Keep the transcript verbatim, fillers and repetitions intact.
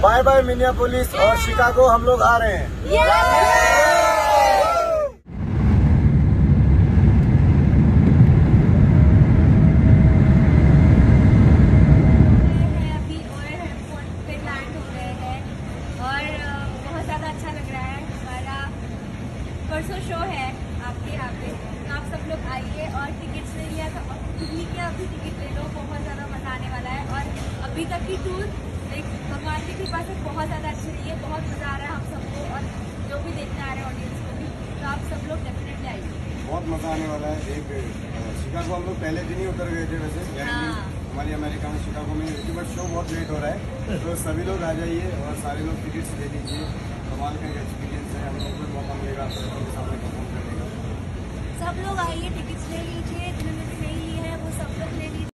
Bye bye Minneapolis और Chicago हम लोग आ रहे हैं। परसों शो है आपके यहाँ पे, तो आप सब लोग आइए और टिकट्स ले लिया तो अभी क्या अभी टिकट ले लो, बहुत ज़्यादा मजा आने वाला है। और अभी तक की टूर एक भगवान की कृपा से बहुत ज़्यादा अच्छी रही है, बहुत मज़ा आ रहा है हम सबको और जो भी देखने आ रहे हैं ऑडियंस को भी, तो आप सब लोग डेफिनेटली आइए, बहुत मज़ा आने वाला है। एक शिकागो हम लोग पहले दिन ही उतर गए थे, वैसे हमारी अमेरिका में शिकागो में हुई थी, बट शो बहुत लेट हो रहा है, तो सभी लोग आ जाइए और सारे लोग टिकट्स ले लीजिए। कमाल का एक्सपीरियंस है, हम लोग को मौका मिलेगा सबके सामने परफॉर्म करने का। सब लोग आइए, टिकट्स ले लीजिए, जिन्होंने भी नहीं ली है वो सब लोग ले लीजिए।